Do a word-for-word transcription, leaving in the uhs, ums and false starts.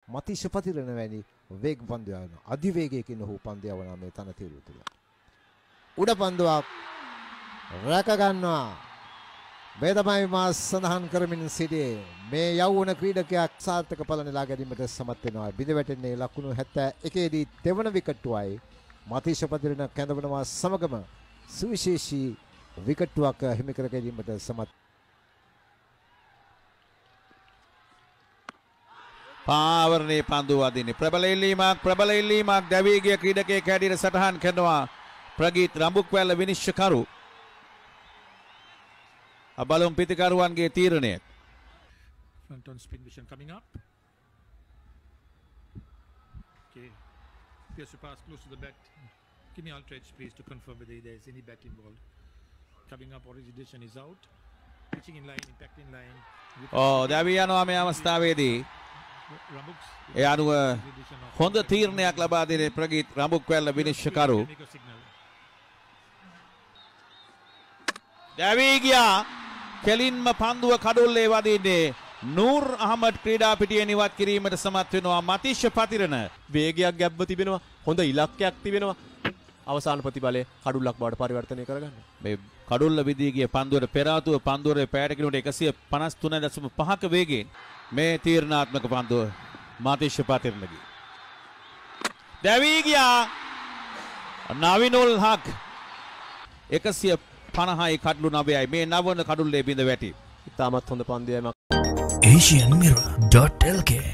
මතිෂ පතිරණ වැනි වේග පන්දු යන අධිවේගයකින් ඔහු පන්දු යවන මේ තනතිරු තුල. උඩ පන්දුවක් රැක ගන්නවා. මේ තමයි මා සඳහන් කරමින් සිටියේ මේ යෞවන ක්‍රීඩකයක් සාර්ථක ඵල නෙලා ගැනීමට සමත් වෙනවා. බිඳ වැටෙන්නේ ලකුණු හැත්තෑ එකේ දී දෙවන විකට්ටුවයි මතිෂ පතිරණ කැඳවනවා සමගම සුවිශේෂී විකට්ටුවක් හිමි කර ගැනීමට සමත්. පාවරණේ පන්දු වදින්නේ ප්‍රබල ඉල්ලීමක් ප්‍රබල ඉල්ලීමක් දැවීගිය ක්‍රීඩකයෙක් හැටියට සටහන් කරනවා ප්‍රගීත් රඹුක්වැල්ල විනිශ්චයකරු. බලමු පිටිකරුවන්ගේ තීරණය. Front on spin vision coming up. Okay, appears to pass close to the bat. Give me ultra edge please to confirm whether there is any bat involved. Coming up, origination is out. Pitching in line, impact in line. Oh, දැවී යනවා මේ අවස්ථාවේදී. ඒ අනුව හොඳ තීරණයක් ලබා දෙන ප්‍රගීත් රඹුක්වැල්ල විනිශ්චයකරු. දැවී ගියා. කෙලින්ම පන්දුව කඩුල්ලේ වදින්නේ නූර් අහමඩ් ක්‍රීඩා පිටියෙන් ඉවත් කිරීමට සමත් වෙනවා මතිෂ පතිරණ. වේගයක් ගැබ්ව තිබෙනවා. හොඳ ඉලක්කයක් තිබෙනවා. අවසාන ප්‍රතිඵලය කඩුල්ලක් බවට පරිවර්තනය කරගන්න. මේ කඩුල්ල විදී ගිය පන්දුවට පෙර ආතුව පන්දුවේ පැයට කිලෝමීටර් එකසිය පනස් තුන දශම පහක වේගයෙන් මේ තීරණාත්මක පන්දුව මතිෂ පතිරණගේ. දැවී ගියා නවිනුල් හක් එකසිය පනහයි කඩලු නවයයි මේ නවන කඩුල්ලේ බිඳ වැටි. ඉතාමත් හොඳ පන්දුවක්. asian mirror dot l k